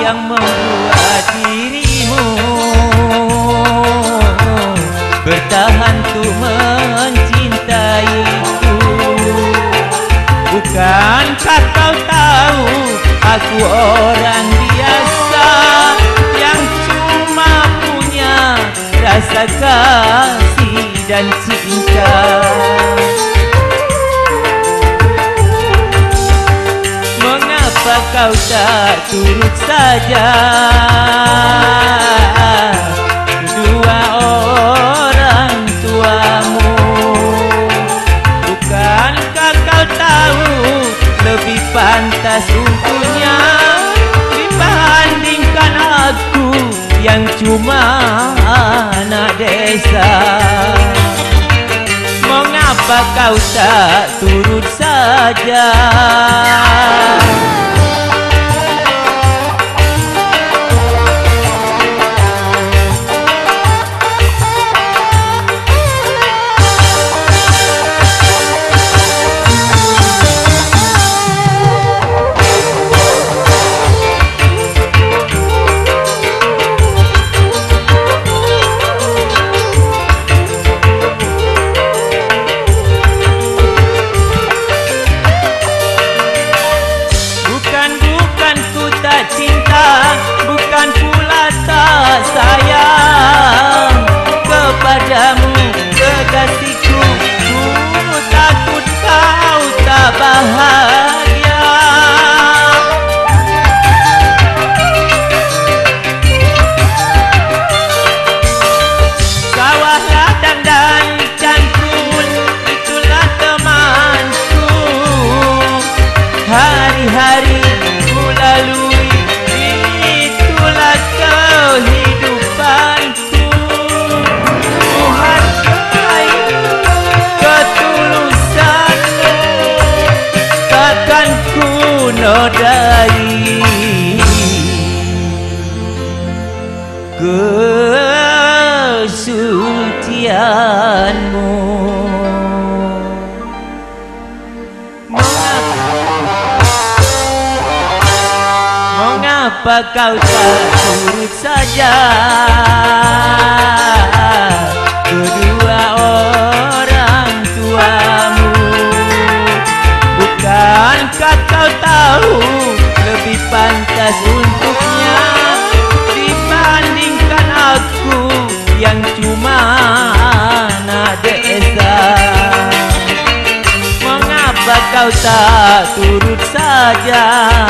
yang membuat dirimu bertahan untuk mencintaiku? Bukankah kau tahu aku orang biasa yang cuma punya rasa kasih dan cinta? Mengapa kau tak turut saja kedua orang tuamu? Bukankah kau tahu lebih pantas untuknya dibandingkan aku yang cuma anak desa? Mengapa kau tak turut saja? Bukan pula tak sayang kepadamu, kekasihku. Ku takut kau tak bahagia. Sawah ladang dan cangkul, itulah temanku. Hari-hari ku lalui, kehidupanku. Ku hargai ketulusanmu, takkan ku nodai kesucianmu. Mengapa kau tak turut saja kedua orang tuamu? Bukankah kau tahu lebih pantas untuknya dibandingkan aku yang cuma anak desa? Mengapa kau tak turut saja?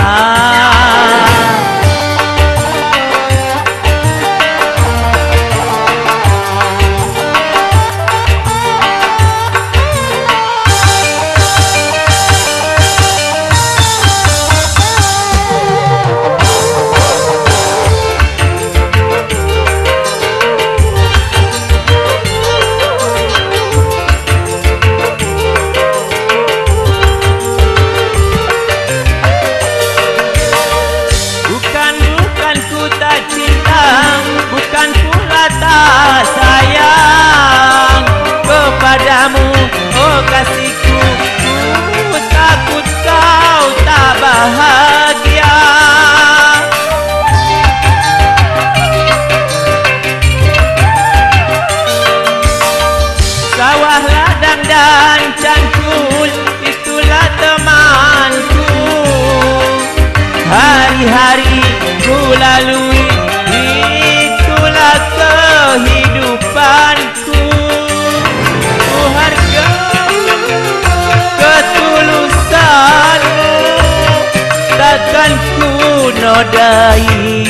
Bukan pula tak sayang kepadamu, oh kasihku. Ku takut kau tak bahagia. Sawah ladang dan cangkul, itulah temanku. Hari-hari ku lalui, itulah kehidupanku. Ku hargai ketulusanmu, takkan ku nodai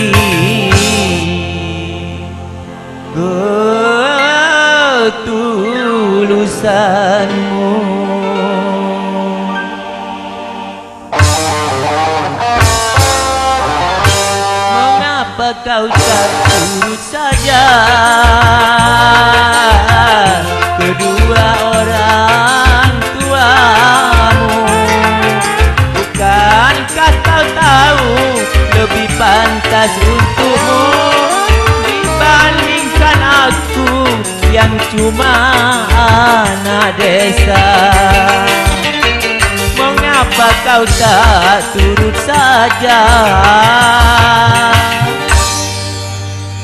ketulusanmu. Mengapa kau tak turut saja kedua orang tuamu? Bukankah kau tahu lebih pantas untukmu dibandingkan aku yang cuma anak desa? Mengapa Kenapa kau tak turut saja?